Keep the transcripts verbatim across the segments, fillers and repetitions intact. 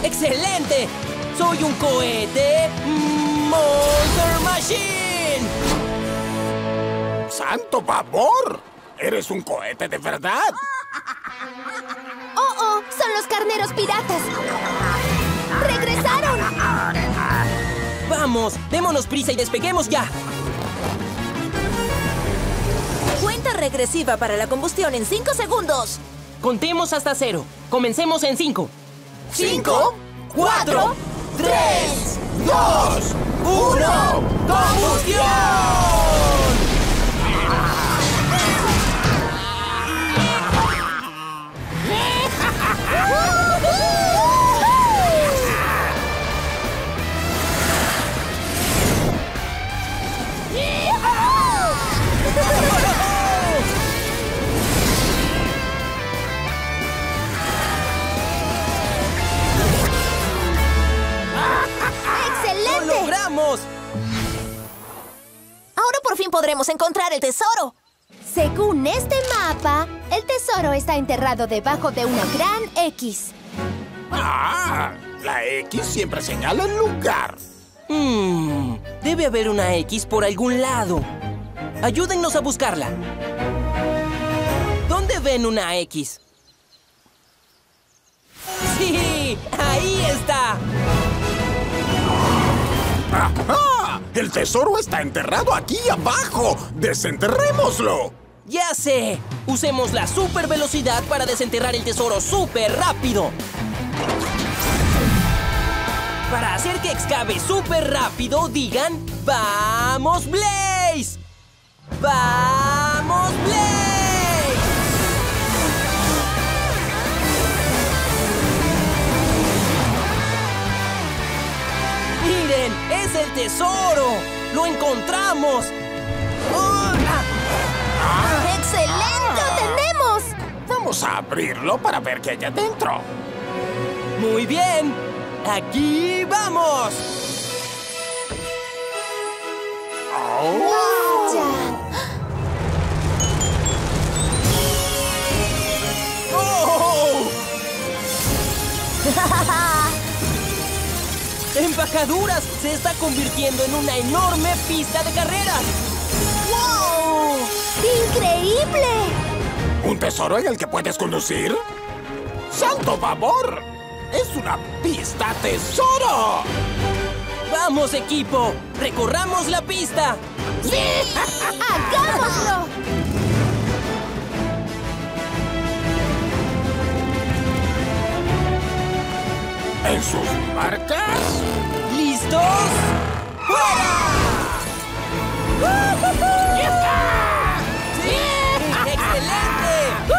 ¡Excelente! ¡Soy un cohete Monster Machine! ¡Santo pavor! ¿Eres un cohete de verdad? ¡Oh, oh! ¡Son los carneros piratas! ¡Regresaron! ¡Vamos! ¡Démonos prisa y despeguemos ya! Cuenta regresiva para la combustión en cinco segundos. Contemos hasta cero. Comencemos en cinco. ¿Cinco? ¡Cuatro! ¡Tres! ¡Dos! ¡Uno! ¡Combustión! ¡Excelente! ¡Lo logramos! Ahora por fin podremos encontrar el tesoro. Según este mapa, el tesoro está enterrado debajo de una gran X. ¡Ah! La X siempre señala el lugar. Hmm, debe haber una X por algún lado. Ayúdennos a buscarla. ¿Dónde ven una X? ¡Sí! ¡Ahí está! ¡Ajá! ¡El tesoro está enterrado aquí abajo! ¡Desenterrémoslo! ¡Ya sé! Usemos la super velocidad para desenterrar el tesoro súper rápido. Para hacer que excave súper rápido, digan ¡Vamos, Blaze! ¡Vamos, Blaze! ¡Miren! ¡Es el tesoro! ¡Lo encontramos! ¡Oh! ¡Ah! ¡Excelente! ¡Lo tenemos! Vamos a abrirlo para ver qué hay adentro. ¡Muy bien! ¡Aquí vamos! ¡Vaya! ¡Oh! ¡Embajaduras! Se está convirtiendo en una enorme pista de carreras. ¡Wow! ¡Increíble! ¿Un tesoro en el que puedes conducir? ¡Santo pavor! ¡Es una pista tesoro! ¡Vamos, equipo! ¡Recorramos la pista! ¡Sí! ¡Hagámoslo! ¿En sus marcas? ¿Listos? ¡Fuera! ¡Ya está! ¡Sí! ¡Excelente!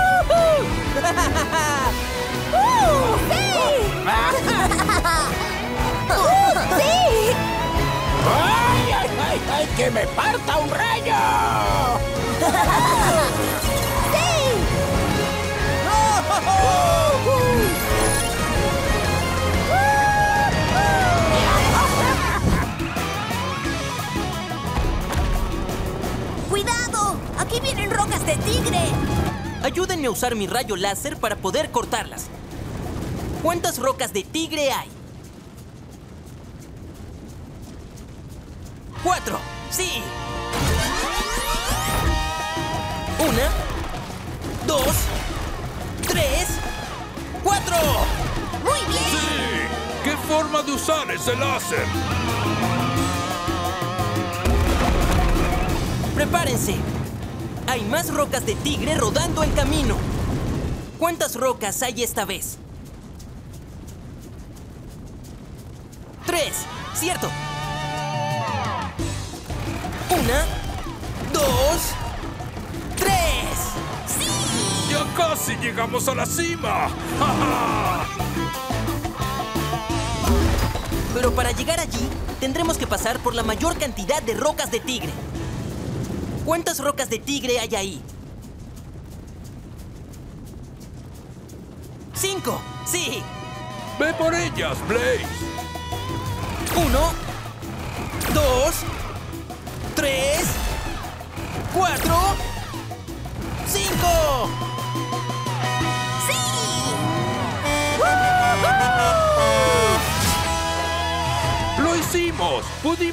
¡Uh! ¡Sí! ¡Uh! ¡Sí! ¡Ay, ay, ay, ay! ¡Que me parta un rayo! ¡Sí! ¡Cuidado! ¡Aquí vienen rocas de tigre! Ayúdenme a usar mi rayo láser para poder cortarlas. ¿Cuántas rocas de tigre hay? ¡Cuatro! ¡Sí! Una, dos, tres, cuatro. ¡Muy bien! ¡Sí! ¡Qué forma de usar ese láser! ¡Prepárense! Hay más rocas de tigre rodando el camino. ¿Cuántas rocas hay esta vez? Tres. Cierto. Una, dos, tres. ¡Ya casi llegamos a la cima! ¡Ja, ja! Pero para llegar allí, tendremos que pasar por la mayor cantidad de rocas de tigre. ¿Cuántas rocas de tigre hay ahí? ¡Cinco! ¡Sí! ¡Ve por ellas, Blaze! Uno, dos, tres, cuatro, cinco. ¡Sí!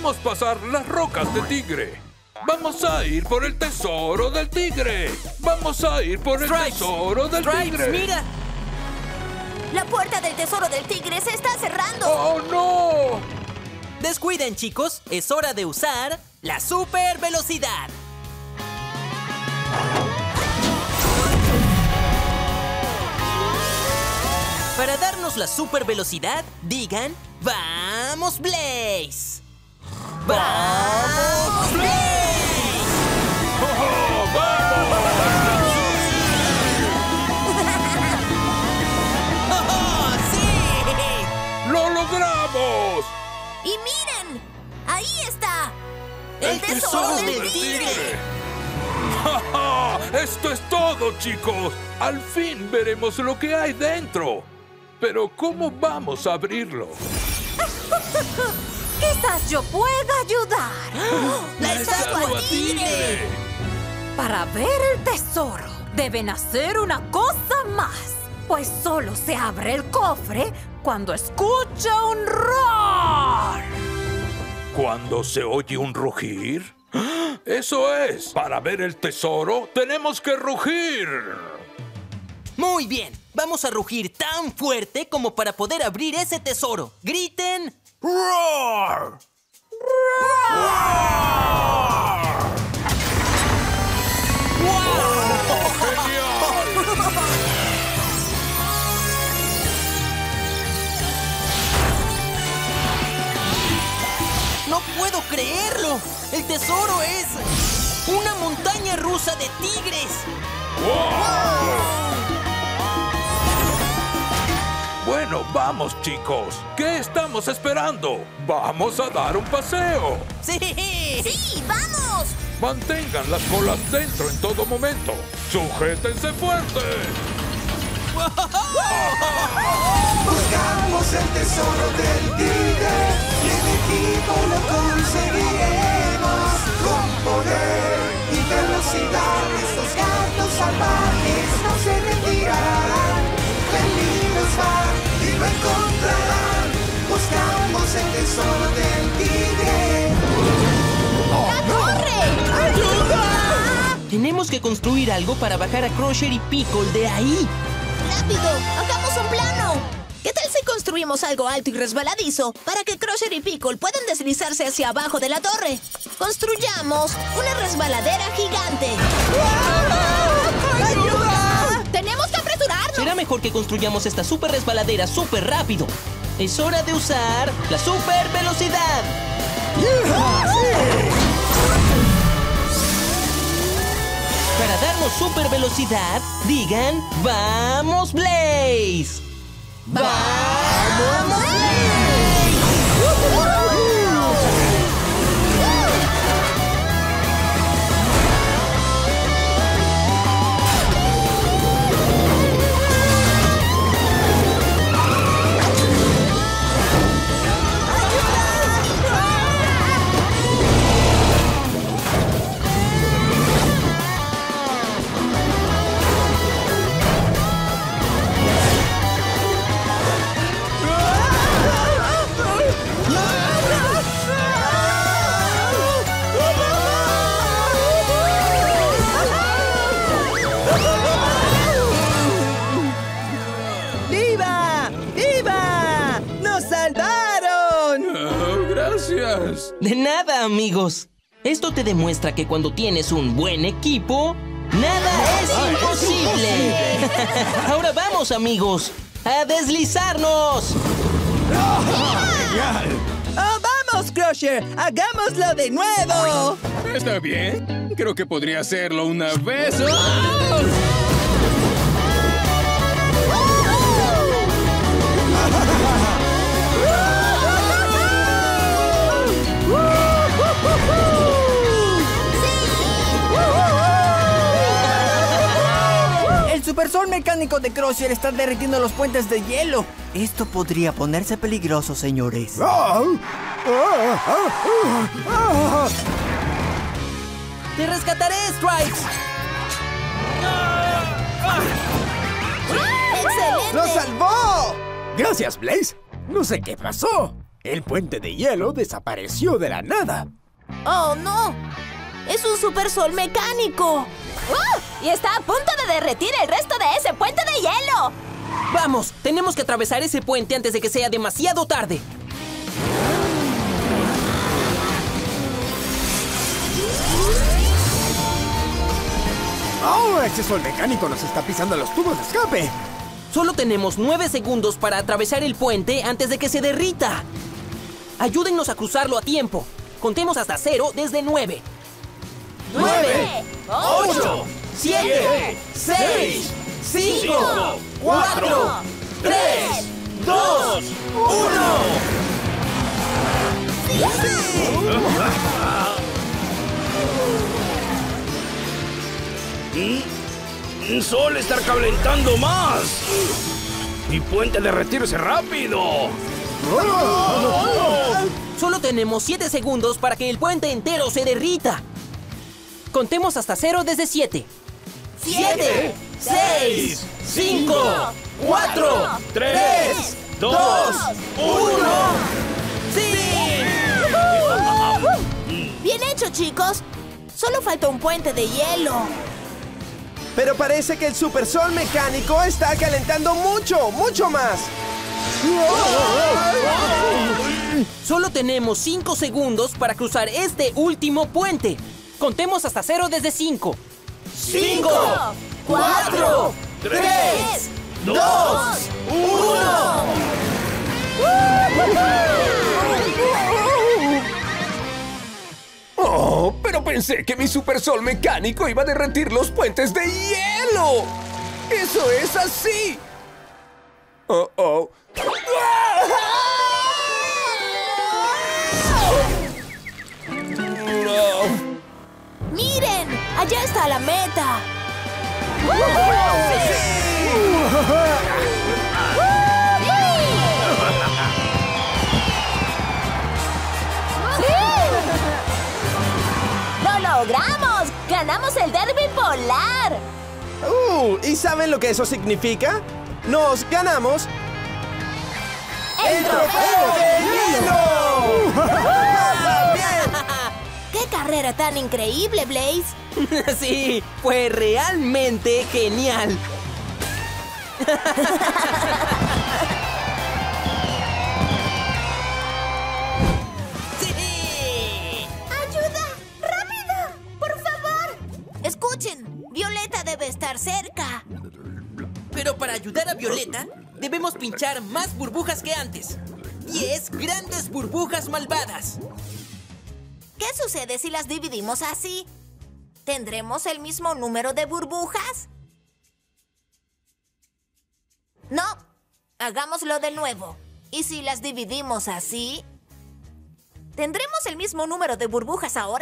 Debemos pasar las rocas de tigre. Vamos a ir por el tesoro del tigre. Vamos a ir por el Stripes. tesoro del Stripes, tigre. mira. La puerta del tesoro del tigre se está cerrando. ¡Oh, no! Descuiden, chicos. Es hora de usar la super velocidad. Para darnos la super velocidad, digan ¡Vamos, Blaze! ¡Vamos, Blaze! ¡Oh, vamos! ¡Oh, sí! ¡Lo logramos! Y miren, ahí está. ¡El tesoro del tigre! ¡Ja, ja! ¡Esto es todo, chicos! Al fin veremos lo que hay dentro. Pero ¿cómo vamos a abrirlo? Quizás yo pueda ayudar. ¡La estatua tigre! Para ver el tesoro, deben hacer una cosa más. Pues solo se abre el cofre cuando escucha un roar. ¿Cuándo se oye un rugir? ¡Ah! ¡Eso es! Para ver el tesoro, tenemos que rugir. Muy bien. Vamos a rugir tan fuerte como para poder abrir ese tesoro. ¡Griten! ¡Roar! ¡No puedo creerlo! ¡El tesoro es una montaña rusa de tigres! Bueno, vamos, chicos. ¿Qué estamos esperando? ¡Vamos a dar un paseo! ¡Sí! ¡Sí, vamos! Mantengan las colas dentro en todo momento. ¡Sujétense fuerte! Buscamos el tesoro del tigre y en equipo lo conseguiremos. Con poder y velocidad estos gatos salvajes no se rendirán. Felinos van y lo encontrarán. Buscamos el tesoro del tigre. ¡Corre! ¡Ayuda! Tenemos que construir algo para bajar a Crusher y Pickle de ahí. ¡Rápido! ¡Hagamos un plano! ¿Qué tal si construimos algo alto y resbaladizo para que Crusher y Pickle puedan deslizarse hacia abajo de la torre? Construyamos una resbaladera gigante. ¡Ayuda! ¡Tenemos que apresurarnos! Será mejor que construyamos esta super resbaladera súper rápido. Es hora de usar la super velocidad. Para darnos super velocidad, digan ¡Vamos, Blaze! ¡Vamos, ¡Viva! ¡Viva! ¡Nos salvaron! Oh, gracias. De nada, amigos. Esto te demuestra que cuando tienes un buen equipo, nada es imposible. Ahora vamos, amigos, a deslizarnos. ¡Oh, vamos, Crusher! ¡Hagámoslo de nuevo! Está bien. Creo que podría hacerlo una vez. ¡Oh! El supersol mecánico de Crusher está derritiendo los puentes de hielo. Esto podría ponerse peligroso, señores. ¡Te rescataré, Stripes! ¡Excelente! ¡Lo salvó! Gracias, Blaze. No sé qué pasó. El puente de hielo desapareció de la nada. ¡Oh, no! ¡Es un super sol mecánico! ¡Uh! Y está a punto de derretir el resto de ese puente de hielo. ¡Vamos! Tenemos que atravesar ese puente antes de que sea demasiado tarde. ¡Oh! Ese sol mecánico nos está pisando los tubos de escape. Solo tenemos nueve segundos para atravesar el puente antes de que se derrita. Ayúdennos a cruzarlo a tiempo. Contemos hasta cero desde nueve. ¡Nueve! ¡Ocho! ¡Siete! ¡Seis! ¡Cinco! ¡Cuatro! ¡Tres! ¡Dos! ¡Uno! ¿Mm? ¡Sol estar calentando más! ¡Mi puente derretirse rápido! Solo tenemos siete segundos para que el puente entero se derrita. Contemos hasta cero desde siete. ¡Siete! ¡Seis! ¡Cinco! ¡Cuatro! ¡Tres! ¡Dos! ¡Uno! ¡Sí! ¡Bien hecho, chicos! Solo falta un puente de hielo. Pero parece que el supersol mecánico está calentando mucho, mucho más. Solo tenemos cinco segundos para cruzar este último puente. Contemos hasta cero desde cinco. ¡Cinco! ¡Cuatro! ¡Tres! ¡Dos! ¡Uno! Oh, pero pensé que mi supersol mecánico iba a derretir los puentes de hielo. ¡Eso es así! Oh, oh. No. ¡Miren! ¡Allá está la meta! ¡Lo logramos! ¡Ganamos el derbi polar! Uh, ¿y saben lo que eso significa? ¡Nos ganamos! ¡El trofeo de hielo! ¡Qué carrera tan increíble, Blaze! Sí, fue realmente genial. ¡Sí! ¡Ayuda! ¡Rápido! ¡Por favor! Escuchen, Violeta debe estar cerca. Pero para ayudar a Violeta, debemos pinchar más burbujas que antes. Diez grandes burbujas malvadas. ¿Qué sucede si las dividimos así? ¿Tendremos el mismo número de burbujas? No, hagámoslo de nuevo. ¿Y si las dividimos así? ¿Tendremos el mismo número de burbujas ahora?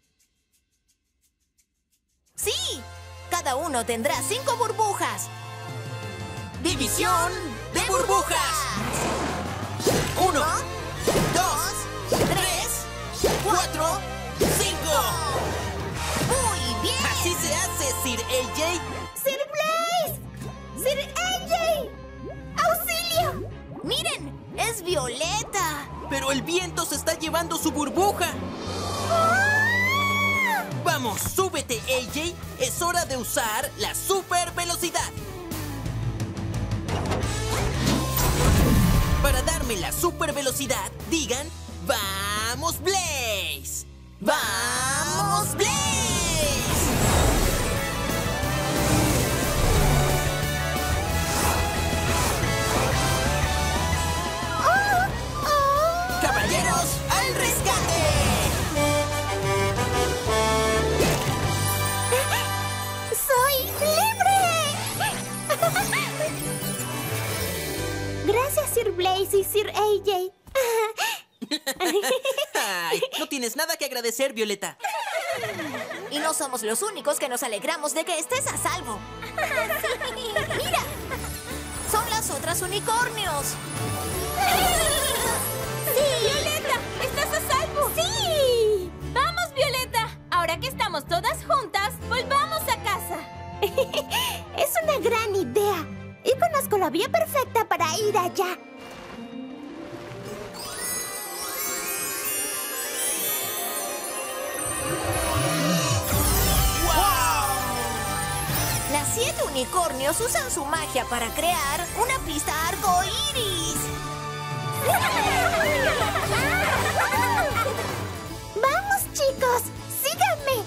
¡Sí! Cada uno tendrá cinco burbujas. ¡División de burbujas! Uno, dos, tres, cuatro, cinco. ¡Muy bien! Así se hace, Sir A J. ¡Sir Blaze! ¡Sir A J! ¡Auxilio! ¡Miren! ¡Es Violeta! Pero el viento se está llevando su burbuja. ¡Ah! Vamos, súbete, A J. Es hora de usar la super velocidad. Para darme la super velocidad, digan, ¡vamos, Blaze! ¡Vamos, Blaze! ¡Caballeros, al rescate! ¡Soy libre! Gracias, Sir Blaze y Sir A J. Ay, no tienes nada que agradecer, Violeta. Y no somos los únicos que nos alegramos de que estés a salvo. ¡Mira! ¡Son las otras unicornios! ¡Sí! ¡Violeta! ¡Estás a salvo! ¡Sí! ¡Vamos, Violeta! Ahora que estamos todas juntas, volvamos a casa. Es una gran idea. Y conozco la vía perfecta para ir allá. unicornios usan su magia para crear una pista arcoíris. ¡Vamos, chicos! ¡Síganme!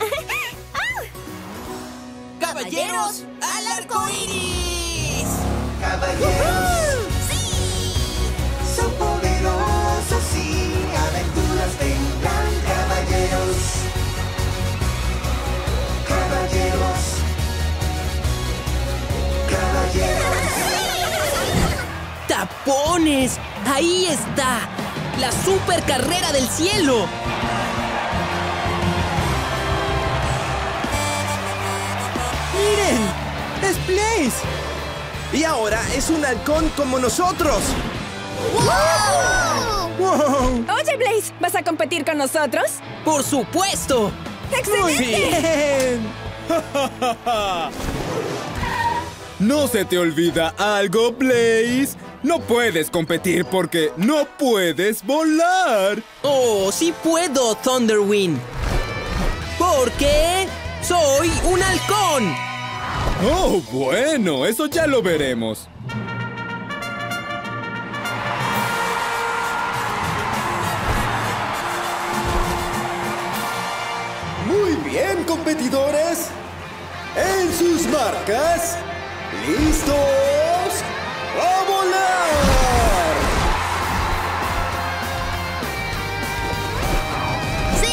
¡Caballeros al arcoíris! ¡Caballeros! ¡Sí! Son poderosos y aventuras tendrán. Caballeros. Caballeros. Caballeros. ¡Tapones! ¡Ahí está! ¡La super carrera del cielo! ¡Miren! ¡Es Blaze! Y ahora es un halcón como nosotros. ¡Wow! ¡Wow! Oye, Blaze, ¿vas a competir con nosotros? ¡Por supuesto! ¡Excelente! Bien. ¿No se te olvida algo, Blaze? No puedes competir porque no puedes volar. ¡Oh, sí puedo, Thunderwind! Porque soy un halcón. Oh, bueno, eso ya lo veremos. Muy bien, competidores. En sus marcas, listos, ¡a volar! ¡Sí!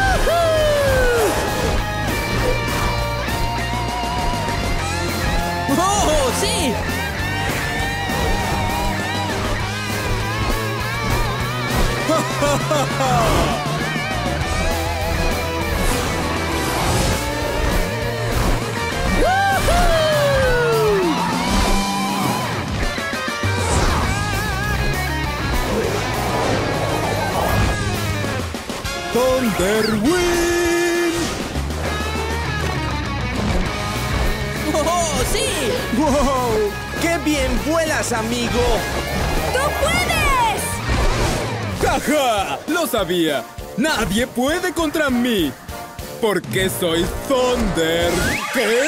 ¡Oh, sí! ¡Thunderwind! ¡Oh, sí! ¡Wow! ¡Qué bien vuelas, amigo! ¡Tú puedes! ¡Jaja! ¡Lo sabía! ¡Nadie puede contra mí! Porque soy Thunder. ¿Qué?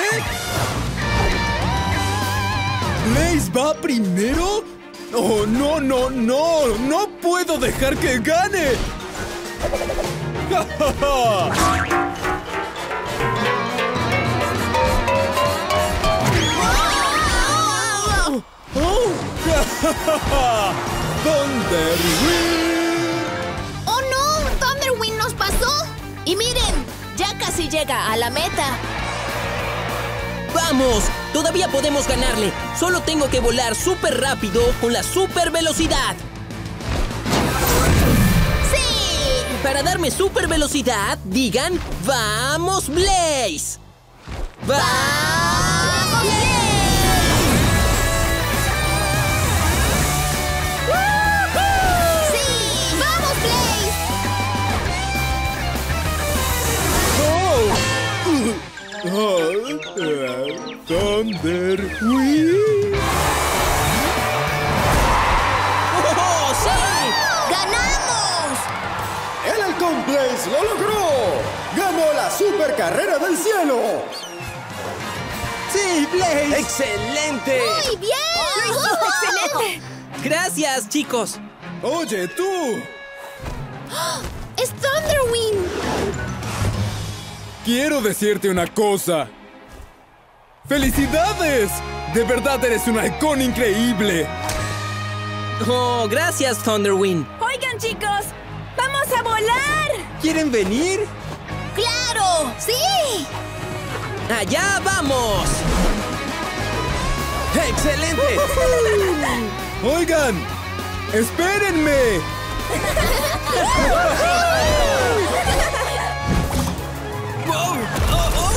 ¿Blaze va primero? ¡Oh, no, no, no! ¡No puedo dejar que gane! ¡Ja, ja, ja! ¡Oh! ¡Ja, ja, ja! ¡Thunderwind! ¡Oh, no! ¡Thunderwind nos pasó! Y miren, ya casi llega a la meta. ¡Vamos! Todavía podemos ganarle. Solo tengo que volar súper rápido con la super velocidad. ¡Sí! Para darme super velocidad, digan ¡Vamos, Blaze! ¡Vamos, Blaze! ¡Sí! ¡Vamos, Blaze! ¡Oh! Oh, uh, Thunderwind. ¡Oh, sí! ¡Ganamos! ¡El halcón Blaze lo logró! ¡Ganó la super carrera del cielo! ¡Sí, Blaze! ¡Excelente! ¡Muy bien! ¡Lo hiciste excelente! Gracias, chicos. Oye, tú. ¡Es Thunderwind! Quiero decirte una cosa. ¡Felicidades! De verdad eres un halcón increíble. Oh, gracias, Thunderwind. Oigan, chicos, ¡vamos a volar! ¿Quieren venir? ¡Claro! ¡Sí! ¡Allá vamos! ¡Excelente! Oigan, espérenme. ¡Wow! ¡Oh, oh!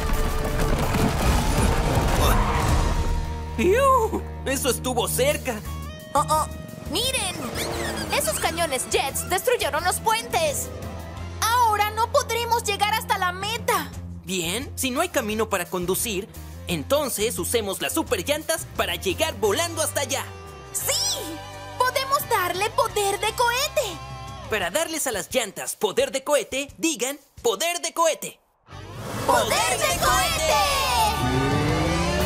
¡Iu! ¡Eso estuvo cerca! ¡Oh, oh! ¡Miren! Esos cañones Jets destruyeron los puentes. Ahora no podremos llegar hasta la meta. Bien, si no hay camino para conducir, entonces usemos las super llantas para llegar volando hasta allá. ¡Sí! ¡Podemos darle poder de cohete! Para darles a las llantas poder de cohete, digan poder de cohete. ¡Poder de cohete!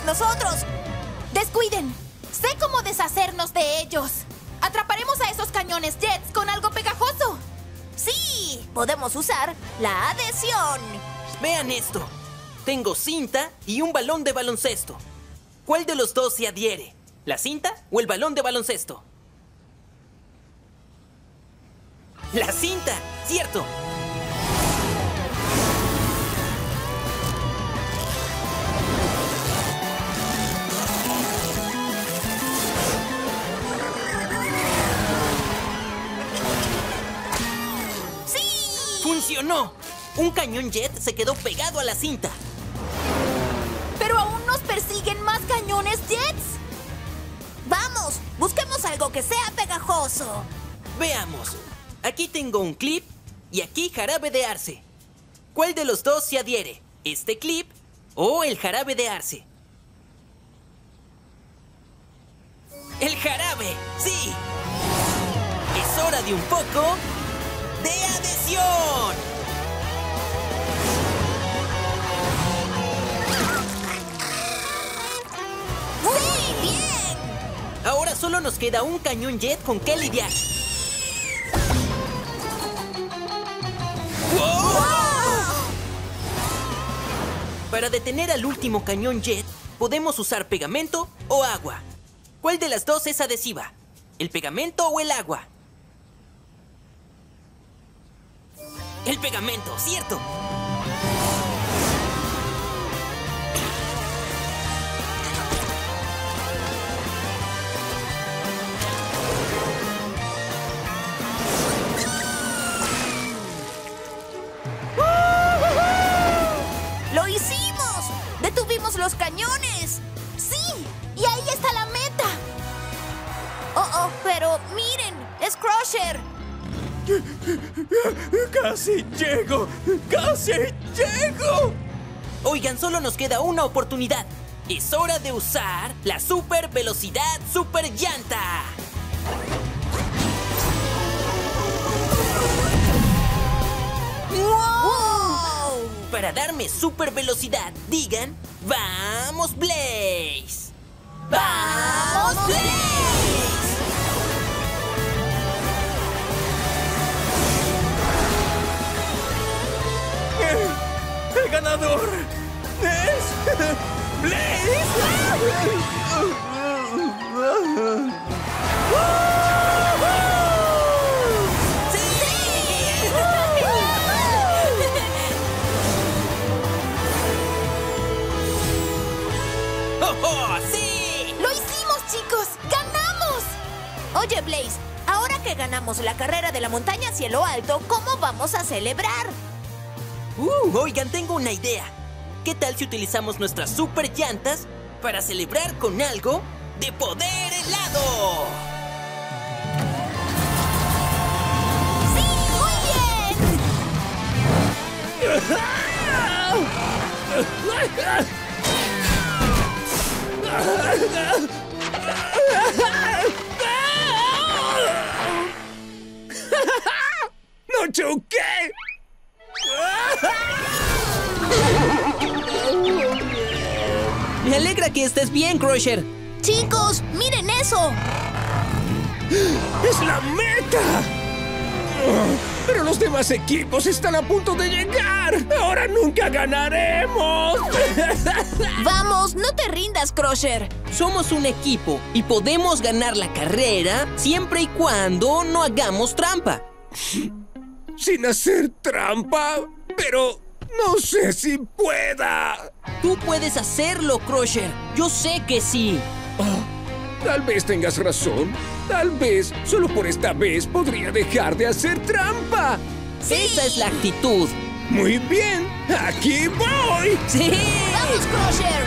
nosotros. Descuiden. Sé cómo deshacernos de ellos. Atraparemos a esos cañones Jets con algo pegajoso. Sí, podemos usar la adhesión. Vean esto. Tengo cinta y un balón de baloncesto. ¿Cuál de los dos se adhiere? ¿La cinta o el balón de baloncesto? ¡La cinta! ¡Cierto! ¡Sí! ¡Funcionó! Un cañón jet se quedó pegado a la cinta. Pero aún nos persiguen más cañones Jets. Vamos, busquemos algo que sea pegajoso. Veamos. Aquí tengo un clip y aquí jarabe de arce. ¿Cuál de los dos se adhiere? ¿Este clip o el jarabe de arce? ¡El jarabe! ¡Sí! Es hora de un poco de adhesión. ¡Sí! ¡Bien! Ahora solo nos queda un cañón jet con que lidiar. ¡Wow! Para detener al último cañón jet, podemos usar pegamento o agua. ¿Cuál de las dos es adhesiva? ¿El pegamento o el agua? El pegamento, ¿cierto? ¡Lo hicimos! ¡Detuvimos los cañones! ¡Sí! ¡Y ahí está la meta! Oh, oh, pero miren, es Crusher. ¡Casi llego! ¡Casi llego! Oigan, solo nos queda una oportunidad. Es hora de usar la super velocidad super llanta. ¡Wow! Para darme super velocidad, digan, ¡vamos, Blaze! ¡Vamos, Blaze! ¡El ganador es Blaze! ¡Oh, oh, sí! ¡Lo hicimos, chicos! ¡Ganamos! Oye, Blaze, ahora que ganamos la carrera de la montaña Cielo Alto, ¿cómo vamos a celebrar? Uh, oigan, tengo una idea. ¿Qué tal si utilizamos nuestras super llantas para celebrar con algo de poder helado? ¡Sí! ¡Muy bien! ¡No choqué! Me alegra que estés bien, Crusher. Chicos, miren eso. ¡Es la meta! Pero los demás equipos están a punto de llegar. ¡Ahora nunca ganaremos! Vamos, no te rindas, Crusher. Somos un equipo y podemos ganar la carrera siempre y cuando no hagamos trampa. ¿Sin hacer trampa? Pero no sé si pueda. Tú puedes hacerlo, Crusher. Yo sé que sí. Oh, tal vez tengas razón. Tal vez, solo por esta vez, podría dejar de hacer trampa. Sí. Esa es la actitud. Muy bien, aquí voy. ¡Sí! ¡Vamos, Crusher!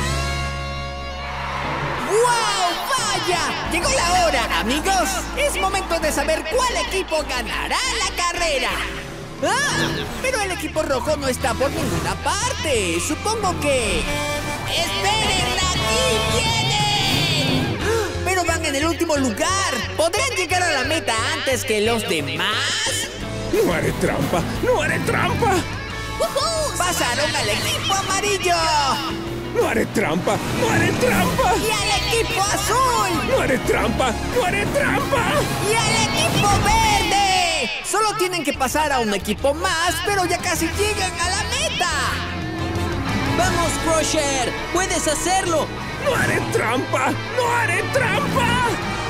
¡Wow! ¡Vaya! Llegó la hora, amigos. Es momento de saber cuál equipo ganará la carrera. ¡Ah! Pero el equipo rojo no está por ninguna parte. Supongo que... ¡Esperen! ¡Aquí vienen! Pero van en el último lugar. ¿Podrán llegar a la meta antes que los demás? No haré trampa. ¡No haré trampa! ¡Pasaron al equipo amarillo! ¡No haré trampa! ¡No haré trampa! ¡Y al equipo azul! ¡No haré trampa! ¡No haré trampa! ¡Y al equipo verde! Solo tienen que pasar a un equipo más, pero ya casi llegan a la meta. ¡Vamos, Crusher! ¡Puedes hacerlo! ¡No haré trampa! ¡No haré trampa!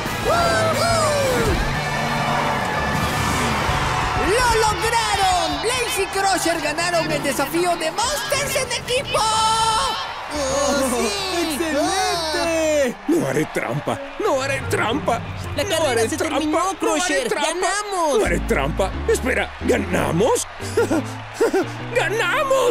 ¡Lo lograron! Blaze y Crusher ganaron el desafío de Monsters en equipo. ¡Oh, ¡excelente! ¡No haré trampa! ¡No haré trampa! ¡La ¡No carrera haré se trampa! terminó, ¡No haré Crusher! trampa! ¡Ganamos! ¡No haré trampa! Espera, ¿ganamos? ¡Ganamos!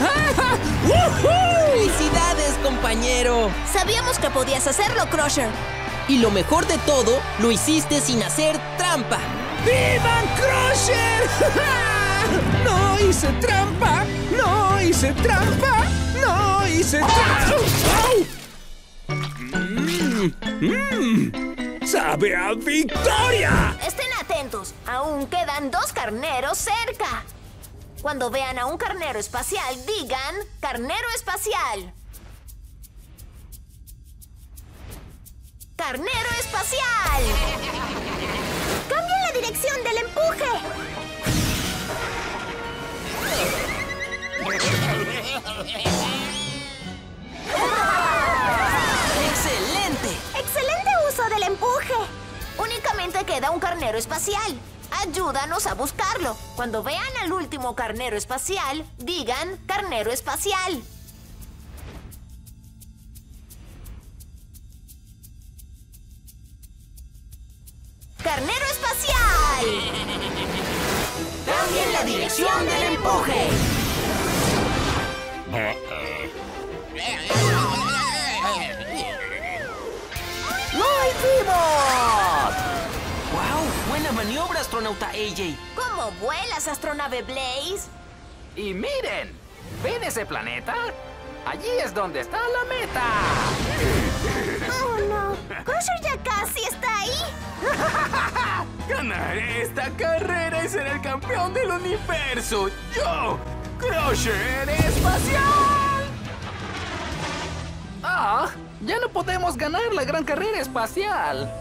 ¡Felicidades, compañero! Sabíamos que podías hacerlo, Crusher. Y lo mejor de todo, lo hiciste sin hacer trampa. ¡Vivan Crusher! ¡No hice trampa! ¡No hice trampa! ¡No hice trampa! ¡Au! Mm, mm, ¡Sabe a victoria! Estén atentos. Aún quedan dos carneros cerca. Cuando vean a un carnero espacial, digan carnero espacial. ¡Carnero espacial! ¡Cambien la dirección del empuje! ¡Excelente! ¡Excelente uso del empuje! Únicamente queda un carnero espacial. Ayúdanos a buscarlo. Cuando vean al último carnero espacial, digan carnero espacial. ¡Carnero espacial! ¡Cambien la dirección del empuje! ¡Lo hicimos! ¡Wow! ¡Buena maniobra, astronauta A J! ¿Cómo vuelas, astronave Blaze? Y miren, ¿ven ese planeta? Allí es donde está la meta. ¡Oh, no! ¡Crusher ya casi está ahí! ¡Ganaré esta carrera y seré el campeón del universo! ¡Yo, Crusher Espacial! ¡Ah! ¡Ya no podemos ganar la gran carrera espacial!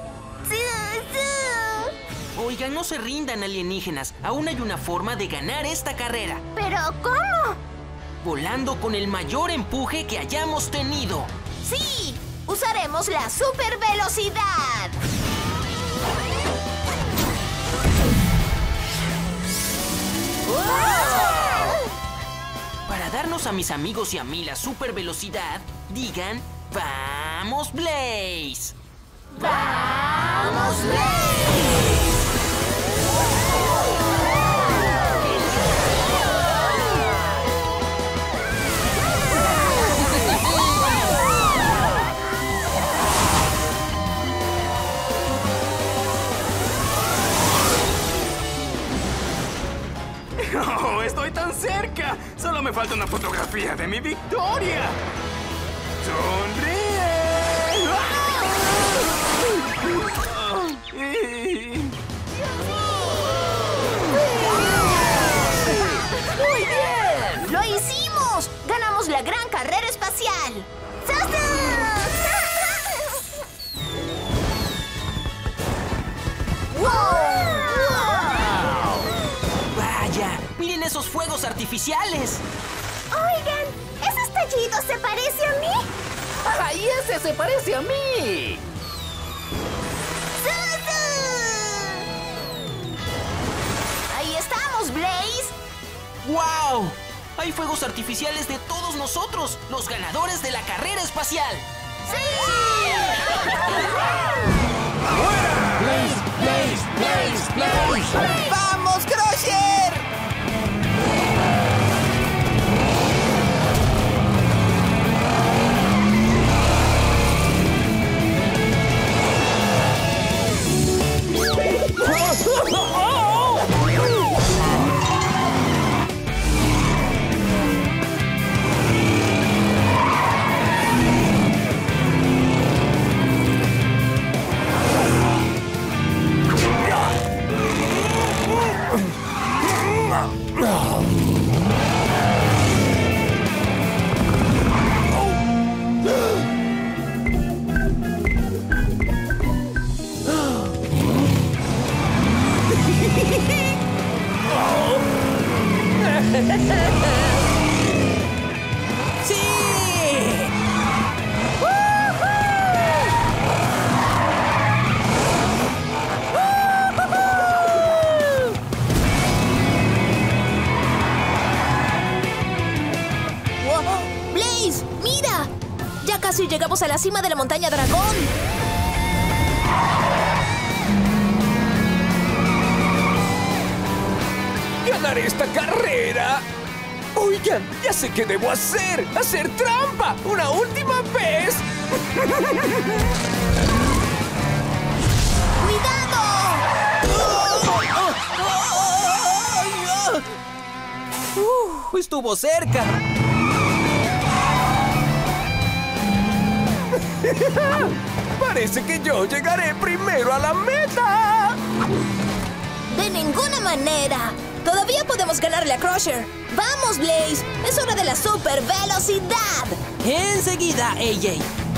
Oigan, no se rindan, alienígenas. Aún hay una forma de ganar esta carrera. ¿Pero cómo? Volando con el mayor empuje que hayamos tenido. ¡Sí! Usaremos la super velocidad. Para darnos a mis amigos y a mí la super velocidad, digan ¡Vamos, Blaze! ¡Vamos, Blaze! ¡Oh, estoy tan cerca! Solo me falta una fotografía de mi victoria. ¡Sonríe! ¡Muy bien! ¡Lo hicimos! ¡Ganamos la gran carrera espacial! ¡Vaya! ¡Miren esos fuegos artificiales! Oigan, ¿ese estallido se parece a mí? ¡Ay, ese se parece a mí! ¡Ahí estamos, Blaze! ¡Wow! Hay fuegos artificiales de todos nosotros, los ganadores de la carrera espacial. ¡Sí! Blaze, Blaze, Blaze, Blaze. ¡Vamos, Crusher! y llegamos a la cima de la montaña dragón. ¡Ganaré esta carrera! Oigan, ya sé qué debo hacer. ¡Hacer trampa! ¡Una última vez! ¡Cuidado! Uh, estuvo cerca. Parece que yo llegaré primero a la meta. De ninguna manera. Todavía podemos ganarle a Crusher. ¡Vamos, Blaze! ¡Es hora de la super velocidad! Enseguida, A J.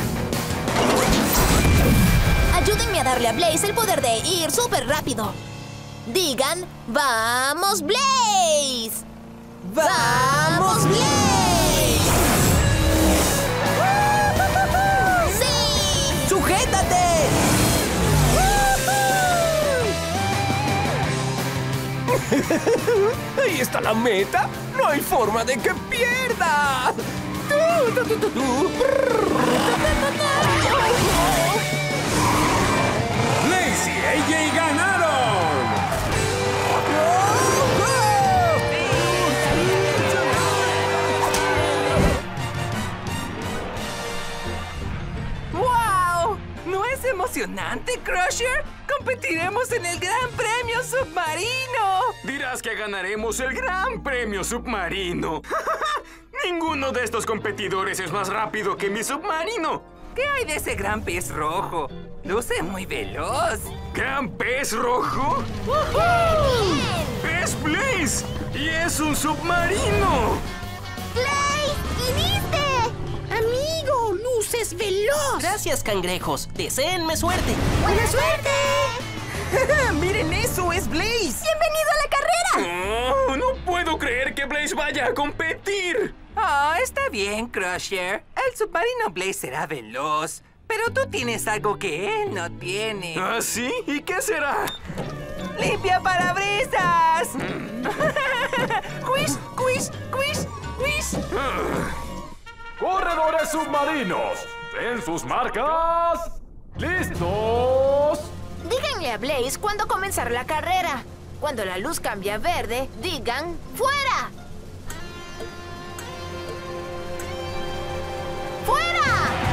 Ayúdenme a darle a Blaze el poder de ir súper rápido. Digan, ¡vamos, Blaze! ¡Vamos, Blaze! ¡Sí! ¡Sujétate! Ahí está la meta. No hay forma de que pierda. Blaze y A J ganaron. ¡Wow! ¿No es emocionante, Crusher? ¡Competiremos en el Gran Premio Submarino! Dirás que ganaremos el Gran Premio Submarino. Ninguno de estos competidores es más rápido que mi submarino. ¿Qué hay de ese gran pez rojo? Luce muy veloz. ¿Gran pez rojo? ¡Es Blaze! ¡Y es un submarino! ¡Blaze! ¡Viniste! ¡Amigo! ¡Luces veloz! Gracias, cangrejos. Deséenme suerte. ¡Buena suerte! ¡Miren eso! ¡Es Blaze! ¡Bienvenido a la carrera! Oh, no puedo creer que Blaze vaya a competir. Ah, oh, está bien, Crusher. El submarino Blaze será veloz. Pero tú tienes algo que él no tiene. ¿Ah, sí? ¿Y qué será? ¡Limpia parabrisas! ¡Quiz, quiz, quiz, quiz! ¡Corredores submarinos! ¡En sus marcas! ¡Listos! Díganle a Blaze cuándo comenzar la carrera. Cuando la luz cambie a verde, digan ¡fuera! ¡Fuera!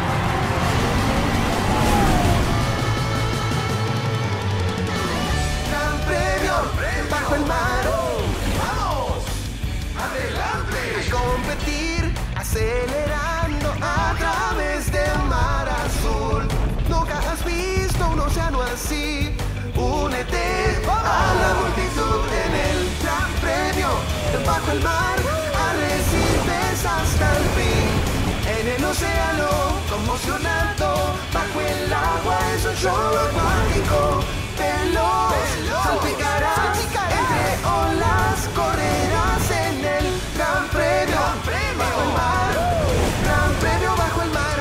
Gran premio bajo el mar. ¡Vamos! ¡Adelante! A competir, acelerando a través del mar azul. Nunca has visto un océano así. Únete a la multitud en el Gran Premio bajo el mar. Arrecifes hasta el fin. En el océano, conmocionando, bajo el agua es un show acuático. Veloz, salpicarás, entre olas, correrás en el Gran Premio, bajo el mar. Gran Premio bajo el mar.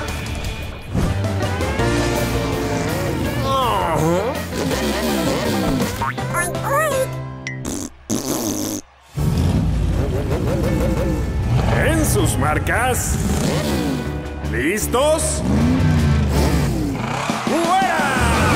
En sus marcas. ¿Listos? ¡Fuera!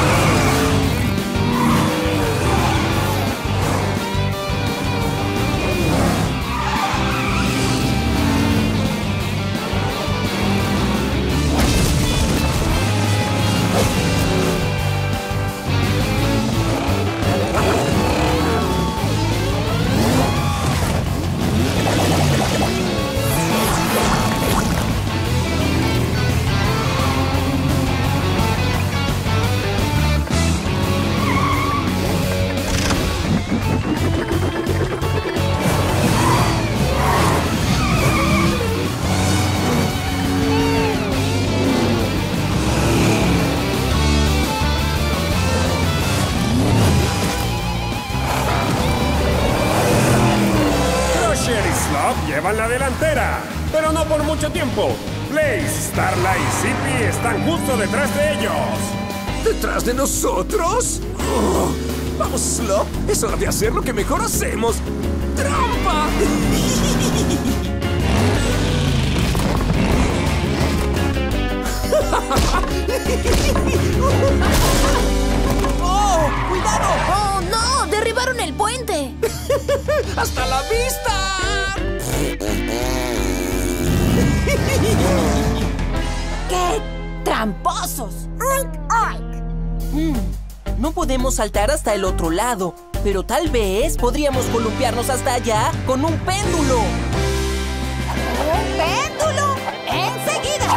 Llevan la delantera, pero no por mucho tiempo. Blaze, Starla y Zippy están justo detrás de ellos. ¿Detrás de nosotros? Oh, vamos, Slop. Es hora de hacer lo que mejor hacemos. ¡Trampa! en el puente. ¡Hasta la vista! ¡Qué tramposos! Mm, no podemos saltar hasta el otro lado, pero tal vez podríamos columpiarnos hasta allá con un péndulo. ¿Un péndulo? ¡Enseguida!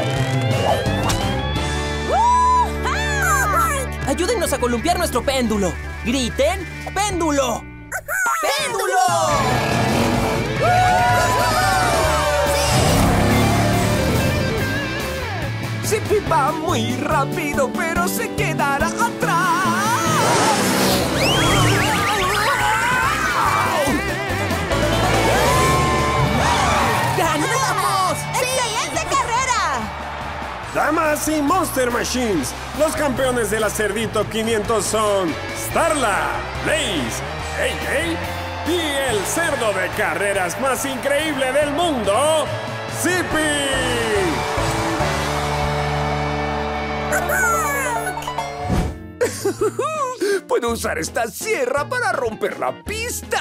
Ayúdennos a columpiar nuestro péndulo. ¡Griten! ¡Péndulo! ¡Péndulo! Zippy va muy rápido, pero se quedará atrás. ¡Ganamos! ¡Excelente carrera! Damas y Monster Machines, los campeones de la Cerdito quinientos son Starla, Blaze, A J y el cerdo de carreras más increíble del mundo, Zippy. Puedo usar esta sierra para romper la pista.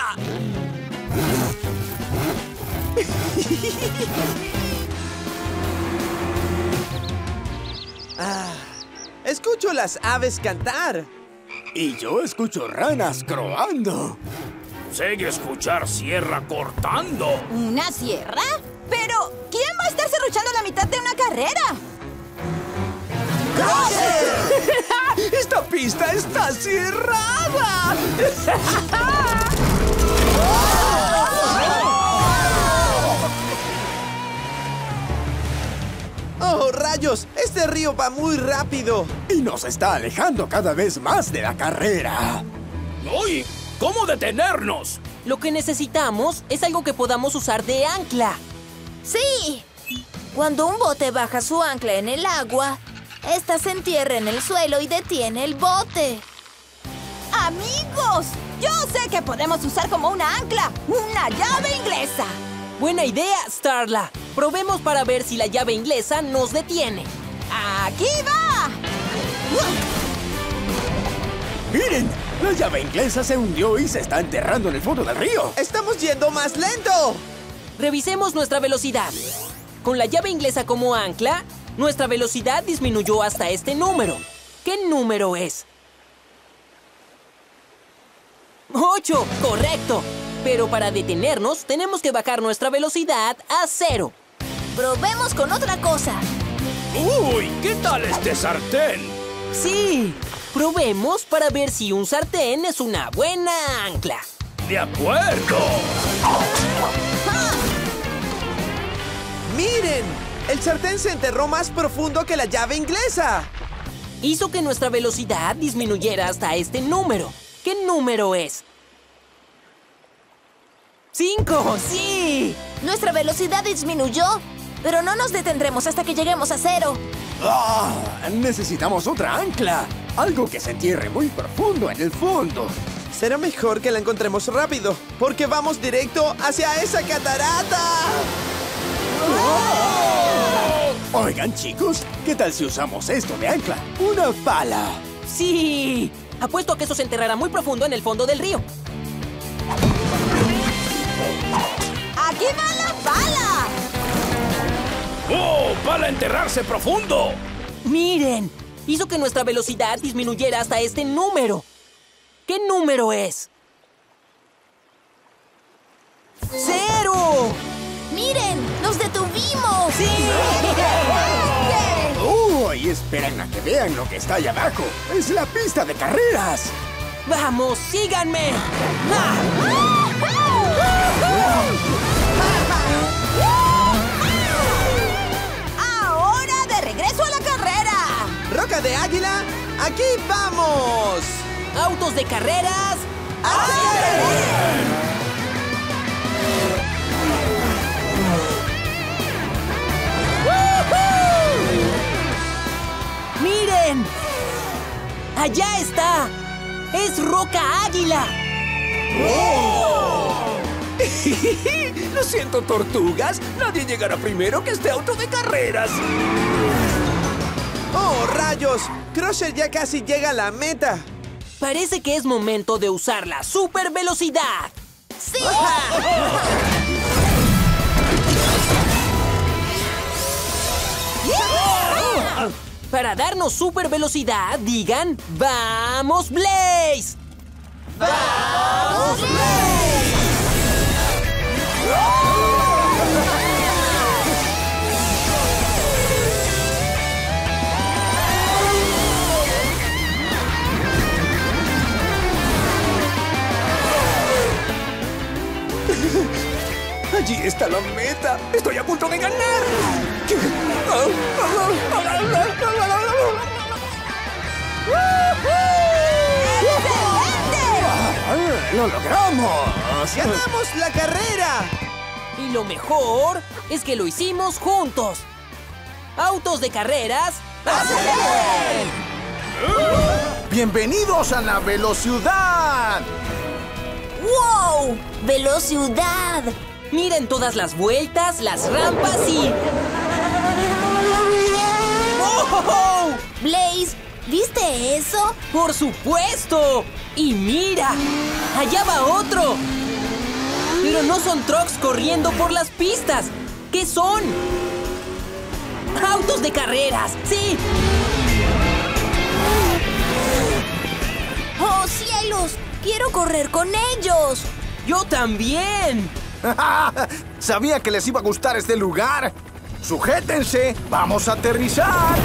Ah, escucho las aves cantar. Y yo escucho ranas croando. Sé escuchar sierra cortando. ¿Una sierra? Pero, ¿quién va a estar serruchando la mitad de una carrera? ¡Esta pista está cerrada! ¡Oh, rayos! Este río va muy rápido. Y nos está alejando cada vez más de la carrera. ¡Uy! ¿Cómo detenernos? Lo que necesitamos es algo que podamos usar de ancla. ¡Sí! Cuando un bote baja su ancla en el agua, esta se entierra en el suelo y detiene el bote. ¡Amigos! Yo sé que podemos usar como una ancla una llave inglesa. Buena idea, Starla. Probemos para ver si la llave inglesa nos detiene. ¡Aquí va! ¡Miren! La llave inglesa se hundió y se está enterrando en el fondo del río. ¡Estamos yendo más lento! Revisemos nuestra velocidad. Con la llave inglesa como ancla, nuestra velocidad disminuyó hasta este número. ¿Qué número es? ¡Ocho! ¡Correcto! Pero para detenernos, tenemos que bajar nuestra velocidad a cero. Probemos con otra cosa. ¡Uy! ¿Qué tal este sartén? ¡Sí! Probemos para ver si un sartén es una buena ancla. ¡De acuerdo! ¡Miren! El sartén se enterró más profundo que la llave inglesa. Hizo que nuestra velocidad disminuyera hasta este número. ¿Qué número es? ¡Cinco! ¡Sí! Nuestra velocidad disminuyó, pero no nos detendremos hasta que lleguemos a cero. ¡Ah! Necesitamos otra ancla. Algo que se entierre muy profundo en el fondo. Será mejor que la encontremos rápido, porque vamos directo hacia esa catarata. ¡Oh! Oigan, chicos, ¿qué tal si usamos esto de ancla? ¡Una pala! ¡Sí! Apuesto a que eso se enterrará muy profundo en el fondo del río. ¡Aquí va la pala! ¡Oh! ¡Para enterrarse profundo! ¡Miren! Hizo que nuestra velocidad disminuyera hasta este número. ¿Qué número es? ¡Cero! ¡Miren! ¡Nos detuvimos! ¡Sí! ¡Uy! Esperen a que vean lo que está allá abajo. ¡Es la pista de carreras! ¡Vamos, síganme! ¡Ahora de regreso a la carrera! ¡Roca de águila! ¡Aquí vamos! ¡Autos de carreras! ¡Miren! ¡Allá está! ¡Es Roca Águila! ¡Oh! Lo siento, tortugas. Nadie llegará primero que este auto de carreras. ¡Oh, rayos! Crusher ya casi llega a la meta. Parece que es momento de usar la super velocidad. ¡Sí! Para darnos super velocidad, digan ¡Vamos, Blaze! ¡Vamos, Blaze! Allí está la meta. Estoy a punto de ganar. ¡Lo logramos! ¡Ganamos la carrera! Y lo mejor es que lo hicimos juntos. ¡Autos de carreras! ¡aceleren! ¡Bienvenidos a la Velociudad! ¡Wow! ¡Velociudad! Miren todas las vueltas, las rampas y... ¡Oh! Blaze, ¿viste eso? ¡Por supuesto! ¡Y mira! ¡Allá va otro! Pero no son trucks corriendo por las pistas. ¿Qué son? ¡Autos de carreras! ¡Sí! ¡Oh, cielos! ¡Quiero correr con ellos! ¡Yo también! Sabía que les iba a gustar este lugar. ¡Sujétense! ¡Vamos a aterrizar!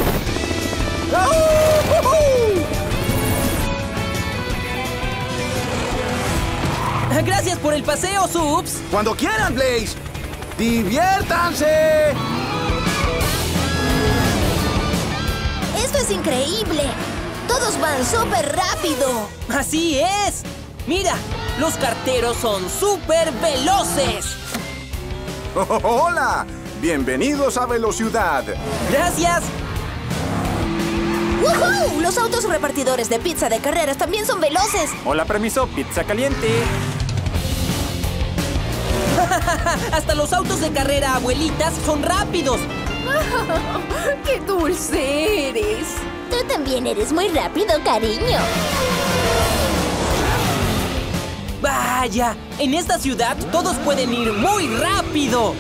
Gracias por el paseo, Subs. Cuando quieran, Blaze. ¡Diviértanse! ¡Esto es increíble! ¡Todos van súper rápido! ¡Así es! ¡Mira! ¡Los carteros son súper veloces! Oh, ¡Hola! ¡Bienvenidos a Velociudad! ¡Gracias! ¡Woohoo! Los autos repartidores de pizza de carreras también son veloces. Hola, permiso, pizza caliente. Hasta los autos de carrera abuelitas son rápidos. ¡Qué dulce eres! Tú también eres muy rápido, cariño. ¡Vaya! En esta ciudad todos pueden ir muy rápido.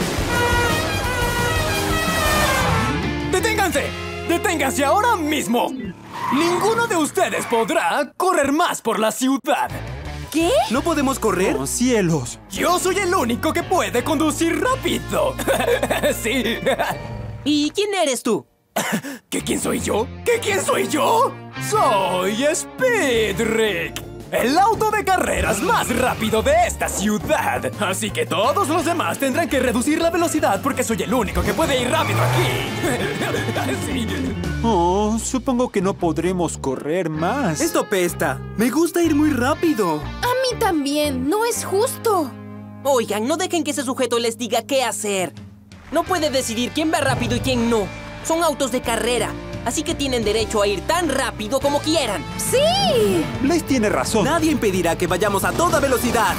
¡Deténganse! ¡Deténganse ahora mismo! Ninguno de ustedes podrá correr más por la ciudad. ¿Qué? ¿No podemos correr? ¡Oh, cielos! ¡Yo soy el único que puede conducir rápido! ¡Sí! ¿Y quién eres tú? ¿Qué quién soy yo? ¿Qué quién soy yo? ¡Soy Speedrick! El auto de carreras más rápido de esta ciudad. Así que todos los demás tendrán que reducir la velocidad porque soy el único que puede ir rápido aquí. Sí. Oh, supongo que no podremos correr más. Esto pesta. Me gusta ir muy rápido. A mí también. No es justo. Oigan, no dejen que ese sujeto les diga qué hacer. No puede decidir quién va rápido y quién no. Son autos de carrera. Así que tienen derecho a ir tan rápido como quieran. ¡Sí! Blaze tiene razón. Nadie impedirá que vayamos a toda velocidad.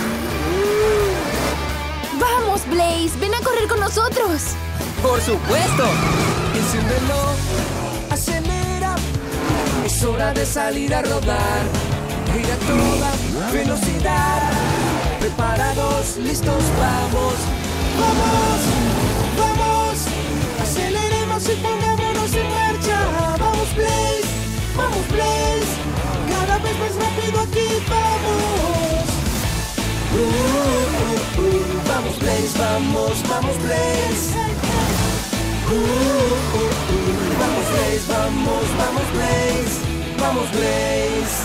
¡Vamos, Blaze! ¡Ven a correr con nosotros! ¡Por supuesto! Enciéndelo, acelera. Es hora de salir a rodar. Ir a toda velocidad. Preparados, listos, vamos. ¡Vamos! ¡Vamos! Aceleremos y pongámonos en marcha. ¡Vamos, Blaze! ¡Vamos, Blaze! Cada vez más rápido aquí, vamos. Uh, uh, uh. Vamos, Blaze, vamos, vamos, Blaze. Uh, uh, uh. Vamos, Blaze, vamos, vamos, Blaze. Vamos, Blaze.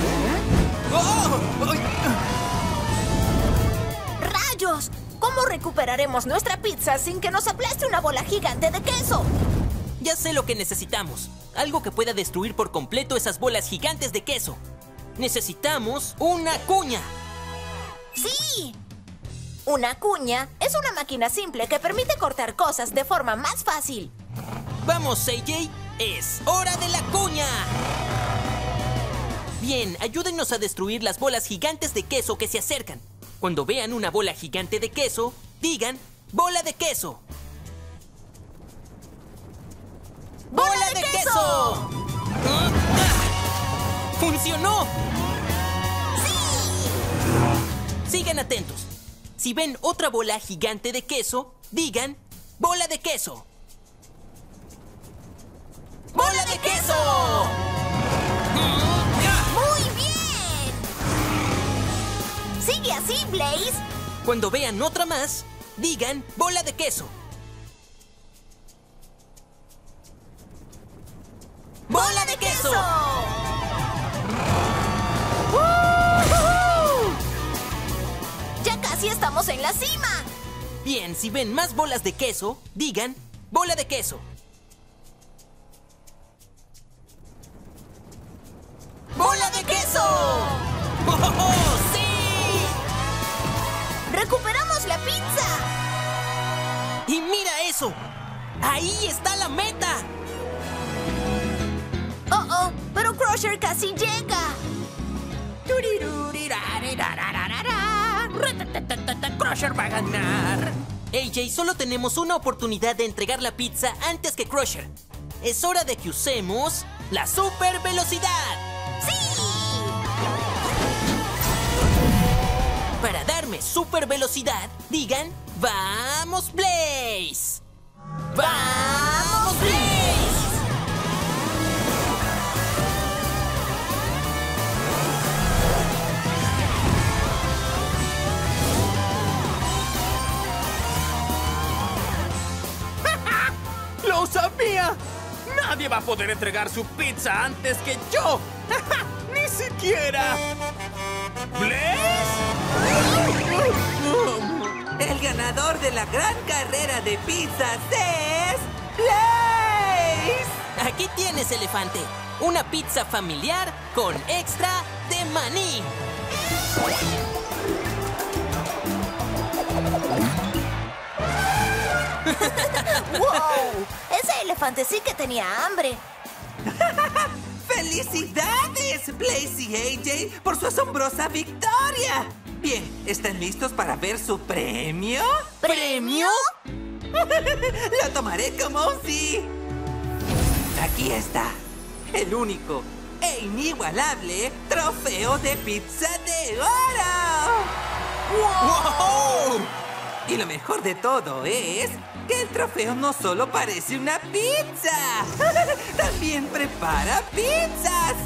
¡Oh! ¡Rayos! ¿Cómo recuperaremos nuestra pizza sin que nos aplaste una bola gigante de queso? Ya sé lo que necesitamos. Algo que pueda destruir por completo esas bolas gigantes de queso. Necesitamos una cuña. ¡Sí! Una cuña es una máquina simple que permite cortar cosas de forma más fácil. Vamos, C J. ¡Es hora de la cuña! Bien, ayúdennos a destruir las bolas gigantes de queso que se acercan. Cuando vean una bola gigante de queso, digan ¡bola de queso! ¡Bola de queso! ¡Un ¡Funcionó! ¡Sí! Sigan atentos. Si ven otra bola gigante de queso, digan bola de queso. ¡Bola de queso! ¡Muy bien! ¡Sigue así, Blaze! Cuando vean otra más, digan bola de queso. ¡Bola de queso! ¡Uh-huh! ¡Ya casi estamos en la cima! Bien, si ven más bolas de queso, digan bola de queso. ¡Bola de queso! ¡Oh, oh, oh! ¡Sí! ¡Recuperamos la pizza! ¡Y mira eso! ¡Ahí está la meta! ¡Oh, oh! ¡Pero Crusher casi llega! ¡Crusher va a ganar! A J, solo tenemos una oportunidad de entregar la pizza antes que Crusher. Es hora de que usemos la super velocidad. Para darme super velocidad, digan ¡Vamos, Blaze! ¡Vamos, Blaze! ¡Lo sabía! Nadie va a poder entregar su pizza antes que yo. ¡Ni siquiera! ¿Blaze? El ganador de la gran carrera de pizzas es... ¡Blaze! Aquí tienes, elefante. Una pizza familiar con extra de maní. ¡Wow! Ese elefante sí que tenía hambre. ¡Felicidades, Blaze y A J, por su asombrosa victoria! Bien, ¿están listos para ver su premio? ¿Premio? Lo tomaré como un sí. Aquí está, el único e inigualable trofeo de pizza de oro. ¡Wow! Y lo mejor de todo es que el trofeo no solo parece una pizza, también prepara pizzas.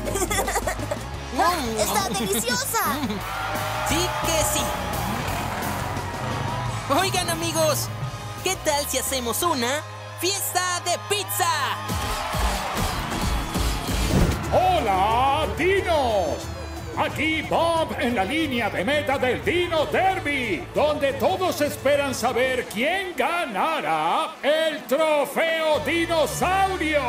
¡Está deliciosa! Sí que sí. Oigan, amigos, ¿qué tal si hacemos una fiesta de pizza? ¡Hola, dinos! Aquí Bob en la línea de meta del Dino Derby, donde todos esperan saber quién ganará el trofeo dinosaurio.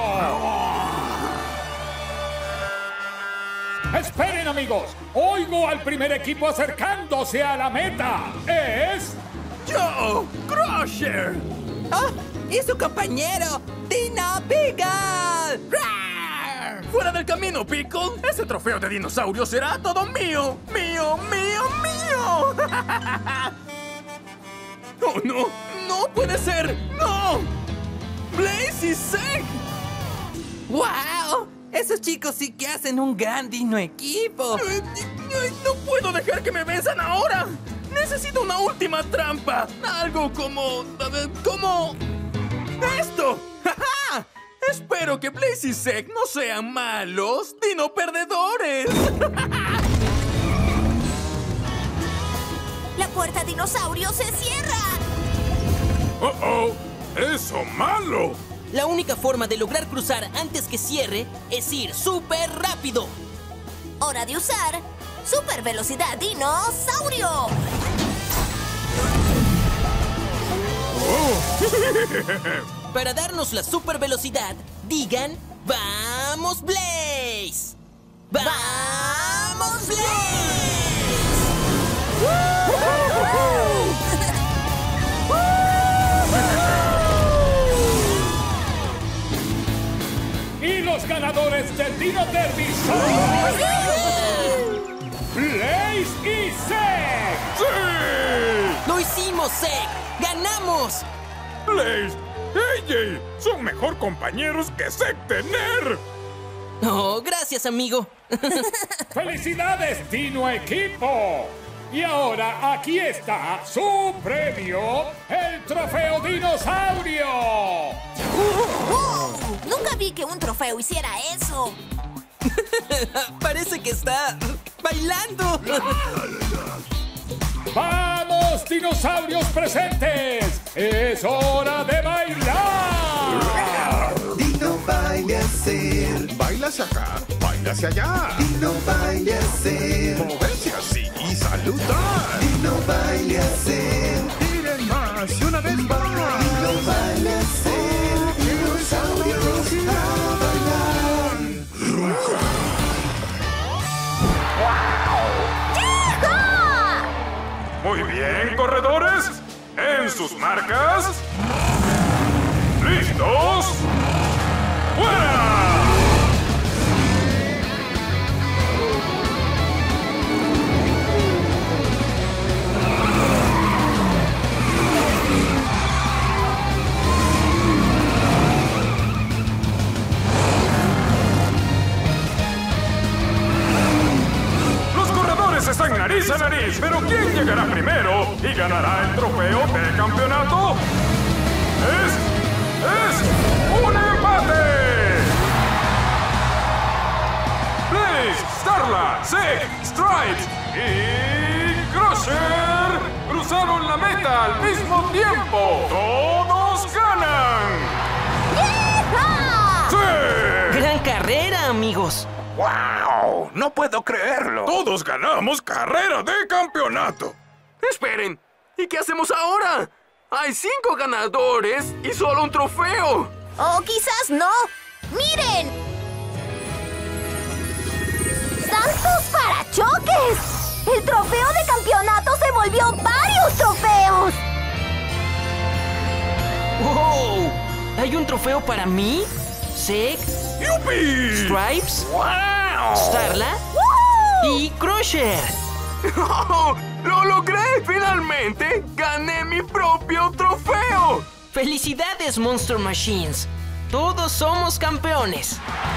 Esperen, amigos. Oigo al primer equipo acercándose a la meta. Es... ¡Yo, Crusher! ¡Ah! ¡Y su compañero, Dino Pickle! ¡Fuera del camino, Pickle! ¡Ese trofeo de dinosaurio será todo mío! ¡Mío, mío, mío! ¡Oh, no! ¡No puede ser! ¡No! ¡Blaze y Zeg! ¡Wow! Esos chicos sí que hacen un gran dino equipo. ¡No puedo dejar que me venzan ahora! ¡Necesito una última trampa! Algo como... como... ¡esto! ¡Ja, ja! Espero que Blaze y Zeg no sean malos, dino perdedores. La puerta dinosaurio se cierra. ¡Oh, oh! ¡Eso malo! La única forma de lograr cruzar antes que cierre es ir súper rápido. Hora de usar super velocidad dinosaurio. Para darnos la super velocidad, digan ¡Vamos, Blaze! ¡Vamos, Blaze! Y los ganadores del Dino Derby son... ¡Blaze y Zeg! ¡Sí! ¡Lo hicimos, Zeg! ¡Ganamos! ¡Blaze! ¡A J! ¡Son mejor compañeros que Zeg tener! Oh, gracias, amigo. ¡Felicidades, Dino Equipo! Y ahora aquí está su premio, el Trofeo Dinosaurio. ¡Wow! Nunca vi que un trofeo hiciera eso. Parece que está bailando. ¡Vamos, dinosaurios presentes! ¡Es hora de bailar! Dino baile hacer. Baila hacia acá, baila hacia allá. Dino baile hacer. Moverse así y saludar. Dino baile hacer. Miren más y una vez más. Dino baile hacer. Dinosaurios a bailar. Muy bien, corredores. En sus marcas. ¿Listos? ¡Fuera! Están nariz a nariz, pero ¿quién llegará primero y ganará el trofeo de campeonato? ¡Es... es... un empate! Blaze, Starla, Zek, Stripes y... Crusher cruzaron la meta al mismo tiempo. ¡Todos ganan! ¡Sí! ¡Gran carrera, amigos! ¡Wow! ¡No puedo creerlo! ¡Todos ganamos carrera de campeonato! Esperen, ¿y qué hacemos ahora? Hay cinco ganadores y solo un trofeo. O quizás no. ¡Miren! ¡Santos parachoques! El trofeo de campeonato se volvió varios trofeos. ¡Wow! ¿Hay un trofeo para mí? ¿Zek? ¡Yupi! ¿Stripes? ¡Wow! ¿Starla? ¡Woo! ¡Y Crusher! ¡Oh! ¡Lo logré! ¡Finalmente! ¡Gané mi propio trofeo! ¡Felicidades, Monster Machines! ¡Todos somos campeones!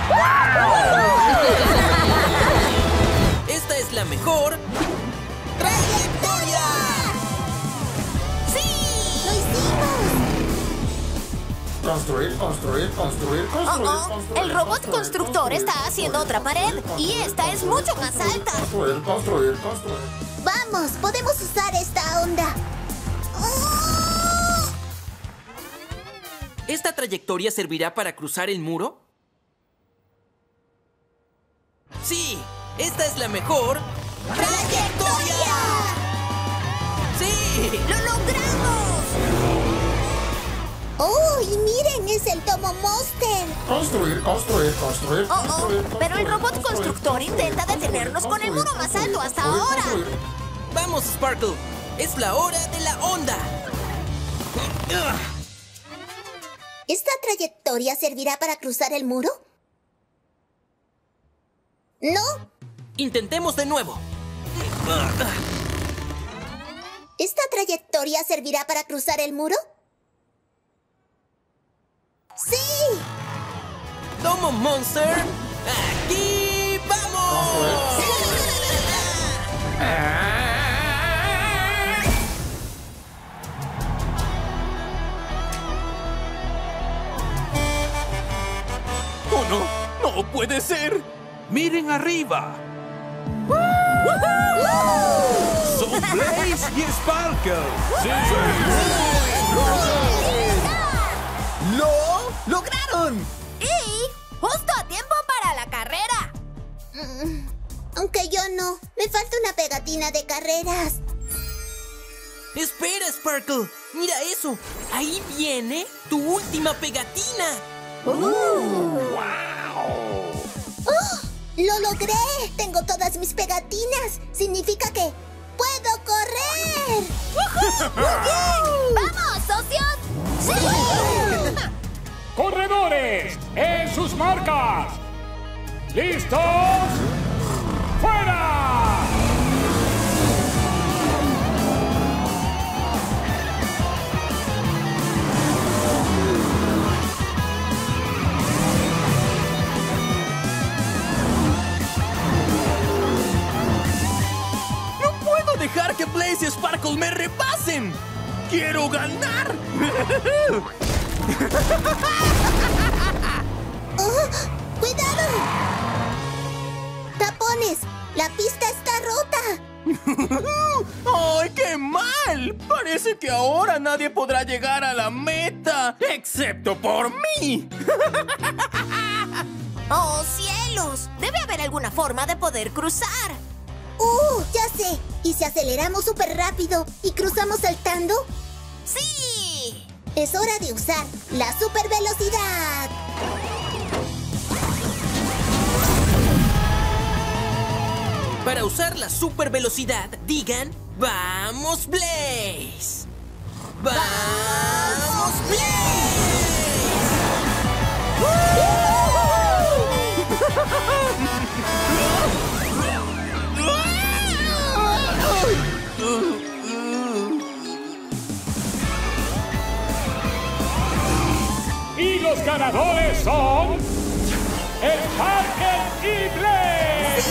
Esta es la mejor... ¡trayectoria! ¡Sí! ¡Lo hicimos! Construir, construir, construir, construir, Oh, oh. construir. El robot constructor está haciendo otra pared y esta es mucho más alta. Construir, construir, construir. Vamos, podemos usar esta onda. ¿Esta trayectoria servirá para cruzar el muro? ¡Sí! ¡Esta es la mejor... ¡trayectoria! ¡Sí! ¡Lo logramos! ¡Oh, y miren! ¡Es el Tomo Monster! Construir, construir, construir, Oh, oh. construir. Pero el robot constructor intenta detenernos con el muro más alto hasta ahora. ¡Vamos, Sparkle! ¡Es la hora de la onda! ¿Esta trayectoria servirá para cruzar el muro? ¿No? Intentemos de nuevo. ¿Esta trayectoria servirá para cruzar el muro? ¡Sí! ¡Tomo Monster! ¡Aquí vamos! ¡Oh, no! ¡No puede ser! ¡Miren arriba! ¡Son Blaze y Sparkle! ¡Sí! ¡Lo lograron! Y justo a tiempo para la carrera. Mm, aunque yo no. Me falta una pegatina de carreras. ¡Espera, Sparkle! ¡Mira eso! ¡Ahí viene tu última pegatina! Uh. ¡Oh! ¡Lo logré! Tengo todas mis pegatinas. Significa que puedo correr. ¡Muy bien! ¡Vamos, socios! ¡Sí! ¡Corredores! ¡En sus marcas! ¿Listos? ¡Fuera! Sparkle me repasen. ¡Quiero ganar! ¡Oh! ¡Cuidado! ¡Tapones! ¡La pista está rota! ¡Ay, qué mal! Parece que ahora nadie podrá llegar a la meta, excepto por mí. ¡Oh, cielos! Debe haber alguna forma de poder cruzar. ¡Uh! Ya sé. ¿Y si aceleramos súper rápido y cruzamos saltando? ¡Sí! Es hora de usar la super velocidad. Para usar la super velocidad, digan ¡Vamos, Blaze! ¡Vamos, Blaze! Y los ganadores son... ¡El Parker y Blaze!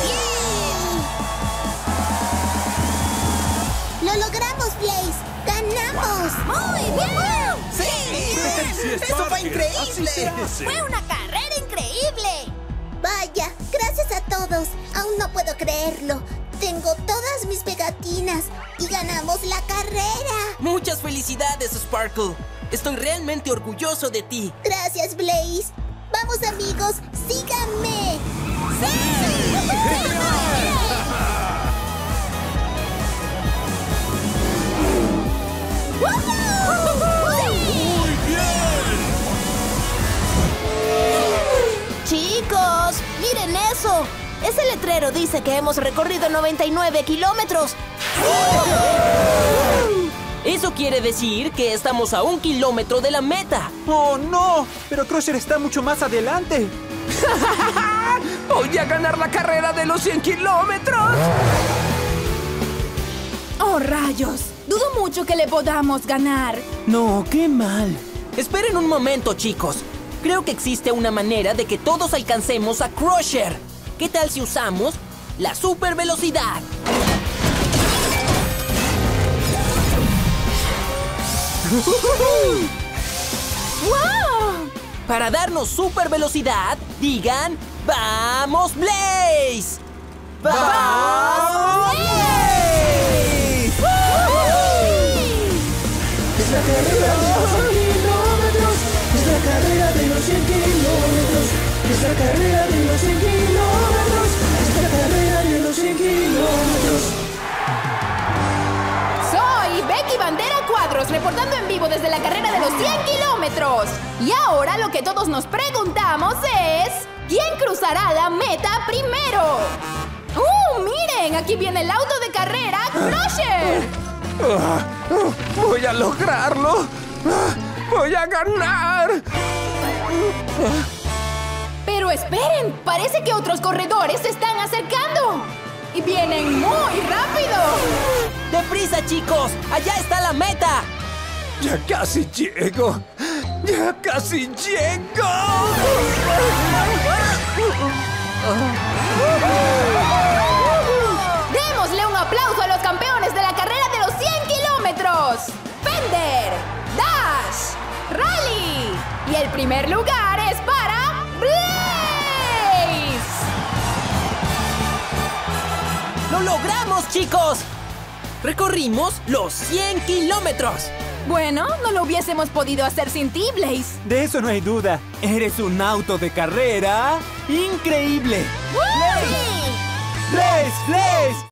¡Lo logramos, Blaze! ¡Ganamos! ¡Muy bien! ¡Sí! ¡Eso fue increíble! ¡Fue una carrera increíble! Vaya, gracias a todos. Aún no puedo creerlo. Tengo todas mis pegatinas y ganamos la carrera. Muchas felicidades, Sparkle. Estoy realmente orgulloso de ti. Gracias, Blaze. Vamos, amigos, síganme. ¡Muy bien! Chicos, miren eso. Ese letrero dice que hemos recorrido noventa y nueve kilómetros. Eso quiere decir que estamos a un kilómetro de la meta. ¡Oh, no! Pero Crusher está mucho más adelante. ¡Voy a ganar la carrera de los cien kilómetros! ¡Oh, rayos! Dudo mucho que le podamos ganar. No, qué mal. Esperen un momento, chicos. Creo que existe una manera de que todos alcancemos a Crusher. ¿Qué tal si usamos la super velocidad? ¡Wow! Para darnos super velocidad, digan ¡Vamos, Blaze! ¡Vamos, Blaze! Es la carrera de los cien kilómetros. Es la carrera de los cien kilómetros. Es la carrera de los cien kilómetros. Es la carrera de los cien kilómetros. Soy Becky Bandera Cuadros, reportando en vivo desde la carrera de los cien kilómetros. Y ahora lo que todos nos preguntamos es... ¿quién cruzará la meta primero? ¡Uh, miren! Aquí viene el auto de carrera Crusher. Ah, ah, ¡voy a lograrlo! Ah, ¡voy a ganar! Pero esperen, parece que otros corredores se están acercando. Y vienen muy rápido. ¡Deprisa, chicos! ¡Allá está la meta! ¡Ya casi llego! ¡Ya casi llego! Démosle un aplauso a los campeones de la carrera de los cien kilómetros. Fender, Dash, Rally. Y el primer lugar es para Blaze. ¡Lo logramos, chicos! Recorrimos los cien kilómetros. Bueno, no lo hubiésemos podido hacer sin ti, Blaze. De eso no hay duda. Eres un auto de carrera increíble. ¡Woo! ¡Blaze! ¡Blaze!